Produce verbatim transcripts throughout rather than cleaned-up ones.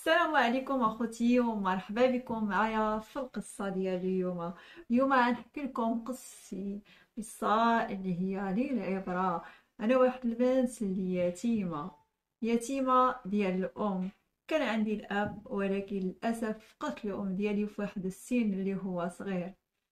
السلام عليكم اخوتي ومرحبا بكم معايا في القصه ديال اليوم. اليوم غنحكي لكم قصتي، قصه اللي هي للعبره. انا واحد البنت اللي يتيمه يتيمه ديال الام. كان عندي الاب ولكن للاسف فقدت الام ديالي في واحد السن اللي هو صغير.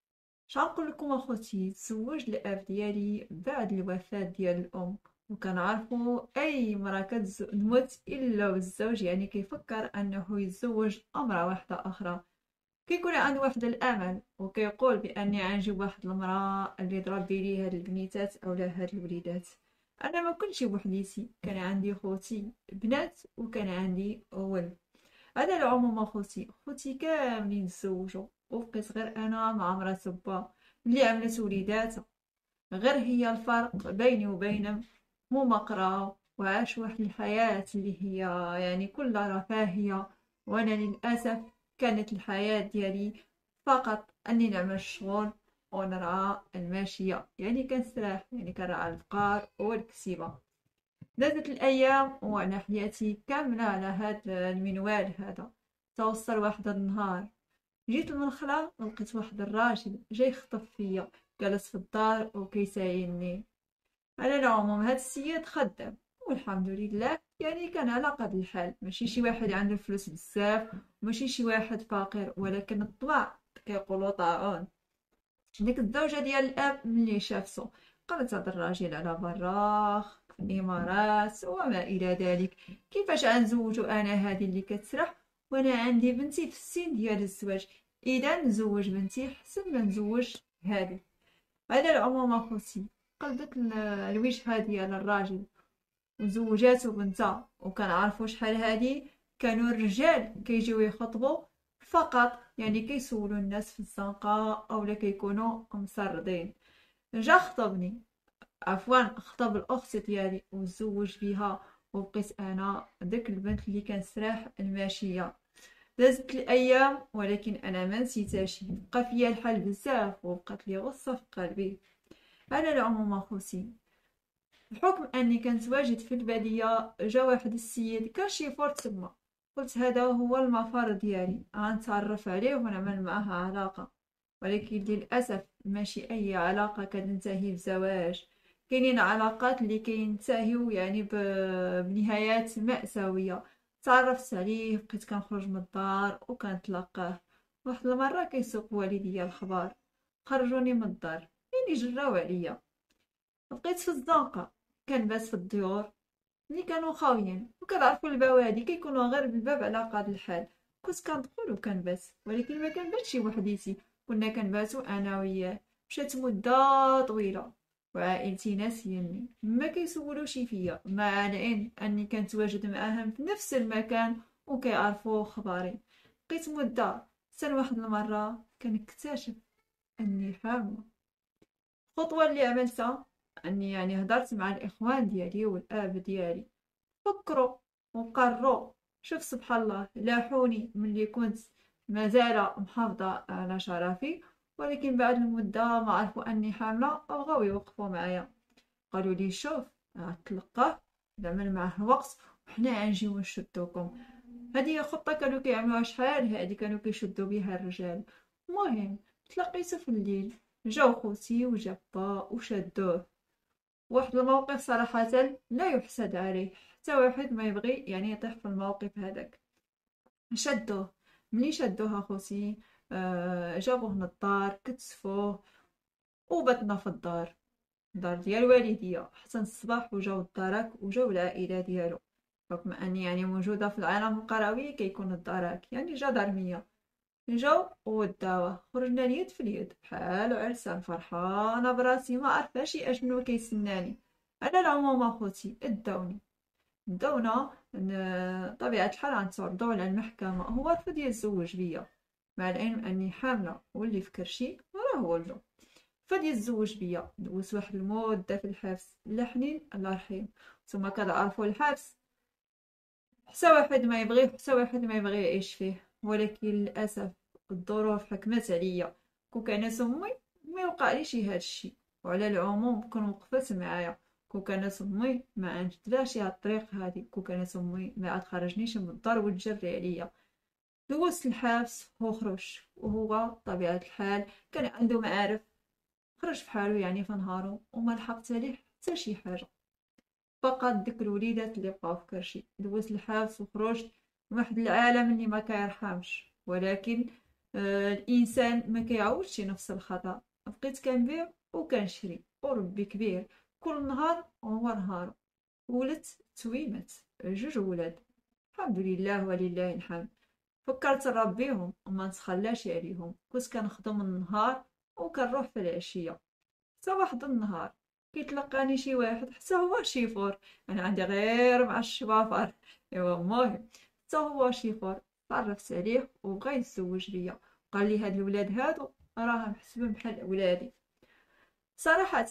شنقول لكم اخوتي، تزوج الاب ديالي بعد الوفاه ديال الام، وكنعرفوا اي مراه كتموت الا والزوج يعني كيفكر انه يتزوج امراه واحده اخرى. كيكون عنده واحد الامل وكيقول باني غنجيب واحد المراه اللي تربي لي هاد البنيتات اولا هاد الوليدات. انا ما كنتش بوحديتي، كان عندي خوتي بنات وكان عندي ولد. على العموم اخوتي خوتي كاملين تزوجوا وبقيت غير انا مع مرات با اللي عملت وليدات. غير هي الفرق بيني وبينهم، هما قراو وعاشوا واحد الحياة اللي هي يعني كلها رفاهية، وانا للاسف كانت الحياة ديالي فقط اني نعمل الشغل ونرعى الماشية، يعني كنسرح يعني كنرعى البقار والكسيبة. دازت الأيام وأنا حياتي كاملة على هاد المنوال هذا. توصل واحد النهار جيت المنخلة لقيت واحد الراجل جاي يخطف فيا، جالس في الدار وكيسايلني. على العموم هاد السيد خدام والحمد لله، يعني كان على قد الحال، ماشي شي واحد عنده فلوس بزاف، ماشي شي واحد فقير، ولكن الطبع كيقولوا طاعون. ديك الزوجة ديال الأب ملي شافته قالت هاد الراجل على براخ في الإمارات وما إلى ذلك، كيفاش غنزوجو أنا هادي اللي كتسرح وأنا عندي بنتي في السن ديال الزواج؟ إذا نزوج بنتي حسن ما نزوج هادي. على العموم أخوتي قلبت ال- الوجهة ديال الراجل وزوجاتو بنتها، وكنعرفو شحال هادي كانوا الرجال كيجيو يخطبوا فقط يعني كيسولوا الناس في الزنقة اولا كيكونوا مسردين. جا خطبني، عفوا خطب الاخت ديالي وتزوج بيها، وبقيت انا ديك البنت اللي كنسرح الماشيه. دازت الايام ولكن انا ما نسيتهاش، بقى فيا الحال بزاف وبقات لي غصه في قلبي. على العموم اخوتي، بحكم اني كنت واجد في الباديه جا واحد السيد كشيفور تما، قلت هذا هو المفر ديالي غنتعرف عليه ونعمل معاه علاقه. ولكن للاسف ماشي اي علاقه كتنتهي بزواج، كاينين علاقات اللي كينتهيو يعني ب... بنهايات مأساوية. تعرفت عليه بقيت كنخرج من الدار وكنتلاقاه. واحد المره كيسوق والديا الخبار، خرجوني من الدار يعني جراو عليا. بقيت في الزنقة كنبات في الديور اللي كانوا خاويين، وكنعرفوا البوادي كيكونوا غير بالباب على قاد الحال. كنت كندخل وكنبات ولكن ما كنباتش وحديتي، كنا كنباتو انا وياه. مشات مده طويله وعائلتي ناسيني، ما كيسولوش فيا مع العلم اني كنتواجد معاهم في نفس المكان وكيعرفوا خباري. بقيت مده حتى واحد المره كنكتشف اني حامله. الخطوة اللي عملتها اني يعني هضرت مع الاخوان ديالي والاب ديالي، فكروا وقروا. شوف سبحان الله، لاحوني ملي كنت مازال محافظة على شرفي، ولكن بعد المدة ما عرفوا اني حاملة بغاو يوقفوا معايا. قالوا لي شوف غتلقاه نعمل معاه الوقت وحنا غنجيو نشدوكم. هذه خطة كانوا كيعملوها شحال هادي، كانوا كيشدوا بها الرجال. المهم تلاقيتو في الليل، جاو خوتي وجا با وشدوه. واحد الموقف صراحة لا يحسد عليه، حتى واحد ما يبغي يعني يطيح في الموقف هذاك. شدوه، ملي شدوه اخوتي آه جابوه للدار كتفوه وباتنا في الدار، الدار ديال والديا حتى الصباح. وجاو الدرك وجاو العائلة ديالو، بحكم اني يعني موجودة في العالم القروي كيكون الدرك يعني جدرمية. جاو وداوه، خرجنا اليد في اليد بحال عرسان، فرحانة براسي ما عرفاش اشنو كيسناني. على العموم اخوتي اداوني داونا طبيعة الحال غنتعرضو على المحكمة. هو رفض يتزوج بيا مع العلم اني حاملة واللي في كرشي راه ولدو. رفض يتزوج بيا، دوزت واحد المدة في الحبس، لا حنين الله يرحم. ثم كتعرفوا الحبس حتى واحد ما يبغيه، حتى واحد ما يبغي يعيش فيه، ولكن للاسف الظروف حكمت عليا. كون كانت امي ما يوقع لي شي هاد الشيء. وعلى العموم كون وقفت معايا، كون كانت امي ما عندلاش هاد الطريق هادي، كون كانت امي ما عاد خرجنيش من الدار وتجري عليا. دوزت الحبس وخرج، وهو طبيعة الحال كان عنده معارف، خرج بحالو يعني في نهارو وما لحقت عليه حتى شي حاجة. فقط ديك الوليدات اللي بقاو في كرشي. دوزت الحبس وخرجت من واحد العالم اللي ما كيرحمش، ولكن آه الانسان ما كيعاودش نفس الخطا. بقيت كنبيع وكنشري وربي كبير. كل نهار هو نهار. ولدت تويمت جوج ولاد، الحمد لله ولله الحمد. فكرت نربيهم وما نتخلاش عليهم. كنت كنخدم النهار وكنروح في العشيه. حتى واحد النهار كيتلقاني شي واحد، حتى هو شيفور. انا عندي غير مع الشبافر. ايوا المهم حتى هو شيفور. تعرفت عليه وبغى يتزوج بيا. قال لي هاد الولاد هادو راهم حسبهم بحال ولادي. صراحة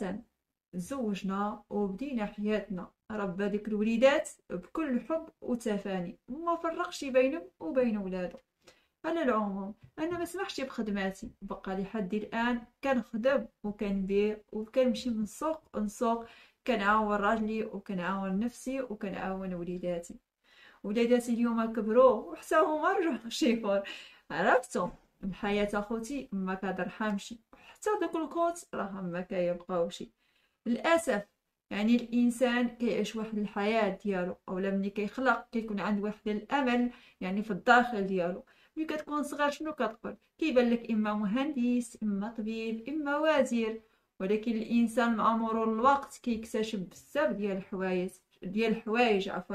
تزوجنا وبدينا حياتنا. ربى ديك الوليدات بكل حب وتفاني، وما فرقش بينهم وبين ولادو. على العموم انا ما سمحش بخدماتي، بقى لي حد الان كنخدم وكنبيع وكنمشي من سوق لسوق. كنعاون راجلي وكنعاون نفسي وكنعاون وليداتي. وليداتي اليوم كبروا وحتى هما رجعوا شيفور. عرفتوا الحياة اخوتي ما كترحمش، حتى دوك الكوت راهم ما كيبقاوش للاسف. يعني الانسان كيعيش واحد الحياه ديالو، اولا ملي كيخلق كيكون عنده واحد الامل يعني في الداخل ديالو. ملي كتكون صغير شنو كتقول؟ كيبان لك اما مهندس اما طبيب اما وزير. ولكن الانسان مع مرور الوقت كيكتشف بزاف ديال الحوايج ديال الحوايج عفوا.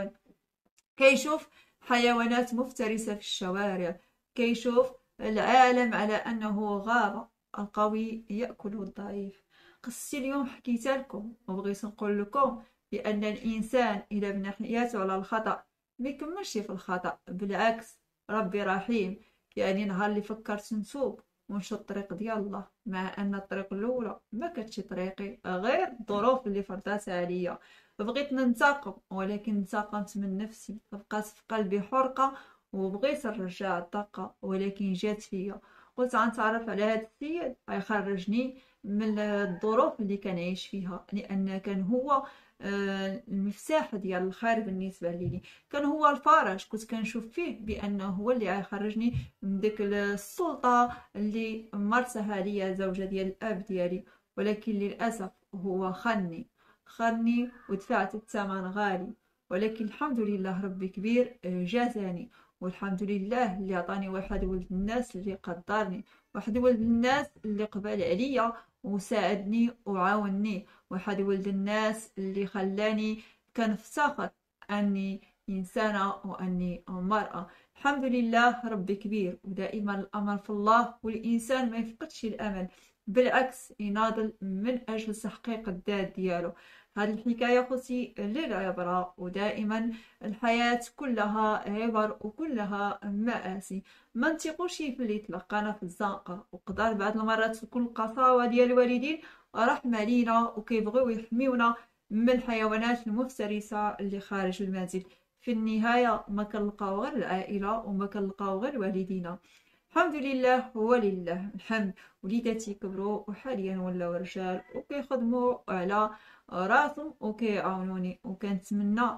كيشوف حيوانات مفترسة في الشوارع، كيشوف العالم على أنه غابة، القوي يأكل الضعيف. قصتي اليوم حكيت لكم وبغيت نقول لكم بأن الإنسان إذا بنى حياته على الخطأ ما يكملش في الخطأ، بالعكس ربي رحيم. يعني نهار اللي فكرت نتوب ونمشي الطريق ديال الله، مع أن الطريق الأولى ما كانتش طريقي، غير الظروف اللي فرضاتها عليا. بغيت ننتقم ولكن انتقمت من نفسي، بقات في قلبي حرقة وبغيت نرجع الطاقة ولكن جات فيا. قلت غنتعرف على هذا السيد غيخرجني من الظروف اللي كنعيش فيها، لأن كان هو آه، المفتاح ديال الخير بالنسبة لي. كان هو الفرج، كنت كنشوف فيه بأنه هو اللي غيخرجني من ديك السلطة اللي مرتها ليا زوجة ديال الأب ديالي. ولكن للأسف هو خانني خانني ودفعت الثمن غالي. ولكن الحمد لله ربي كبير جازاني. والحمد لله اللي عطاني واحد ولد الناس اللي قدرني، واحد ولد الناس اللي قبل عليا وساعدني وعاوني، واحد ولد الناس اللي خلاني كنفتخر اني انسانه واني مراه. الحمد لله ربي كبير، ودائما الامل في الله، والانسان ما يفقدش الامل، بالعكس يناضل من اجل تحقيق الذات ديالو. هذه الحكايه خوتي للعبره، ودائما الحياه كلها عبر وكلها مآسي. ما نثقوش في اللي تلقانا في الزنقه، وقدر بعض المرات تكون القساوه ديال الوالدين رحمه لينا وكيبغيو يحميونا من الحيوانات المفترسه اللي خارج المنزل. في النهايه ما كنلقاو غير العائله وما كنلقاو غير والدينا. الحمد لله ولله الحمد. وليداتي كبروا وحاليا ولاو رجال وكيخدموا على راسهم وكيعاونوني، وكنتمنى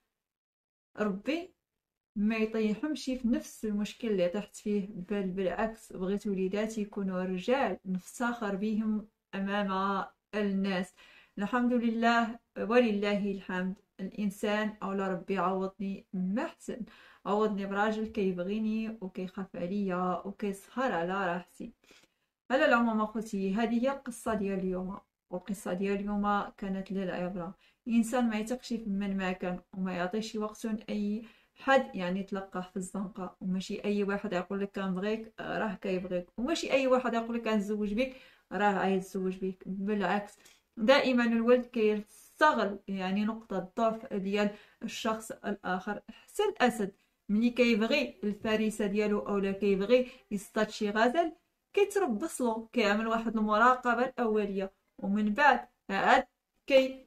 ربي ما يطيحهمش في نفس المشكل اللي طحت فيه، بل بالعكس بغيت وليداتي يكونوا رجال نفتخر بهم امام الناس. الحمد لله ولله الحمد. الانسان اولا ربي عوضني ما احسن، عوضني براجل كيبغيني وكيخاف عليا وكيسهر على راحتي. على العموم اخوتي هذه هي القصه ديال اليوم، والقصه ديال اليوم كانت للعبره. الانسان ما يثقش في من ما كان وما يعطيش وقت اي حد يعني تلقاه في الزنقه. وماشي اي واحد يقول لك كنبغيك راه كيبغيك، وماشي اي واحد يقول لك كنتزوج بك راه غيتزوج بك. بالعكس دائما الولد كيستغل يعني نقطه الضعف ديال الشخص الاخر. حتى الاسد ملي كيبغي الفريسه ديالو اولا كيبغي يصطاد شي غزال كيتربص له، كيعمل واحد المراقبه الاوليه، ومن بعد عاد كي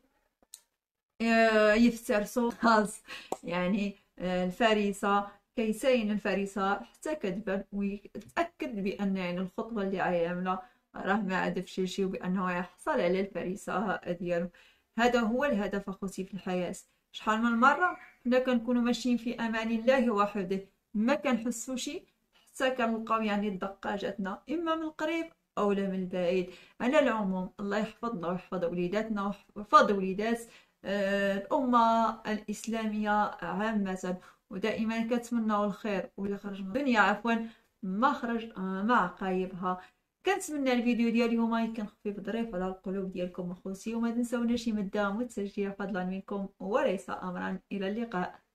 يفترسوا خلاص. يعني الفريسه كيساين الفريسه حتى كتبان ويتاكد بان يعني الخطوه اللي غيعملها راه ما عاد فشل شي، وبانه يحصل على الفريسه ديالو. هذا هو الهدف اخوتي في الحياة. شحال من مرة حنا كنكونوا ماشيين في امان الله وحده، ما كنحسوش حتى كنلقاو يعني الدقة جاتنا اما من القريب او لا من البعيد. على العموم الله يحفظنا ويحفظ وليداتنا ويحفظ وليدات آه، الأمة الإسلامية عامة، ودائما كنتمناو الخير واللي خرج من الدنيا عفوا ما خرج آه، مع عقايبها. كنتمنى الفيديو ديال اليوم يكون خفيف ظريف على القلوب ديالكم اخوتي، وما تنساوناش يمدام والتشجيع فضلا منكم وليس امرا. الى اللقاء.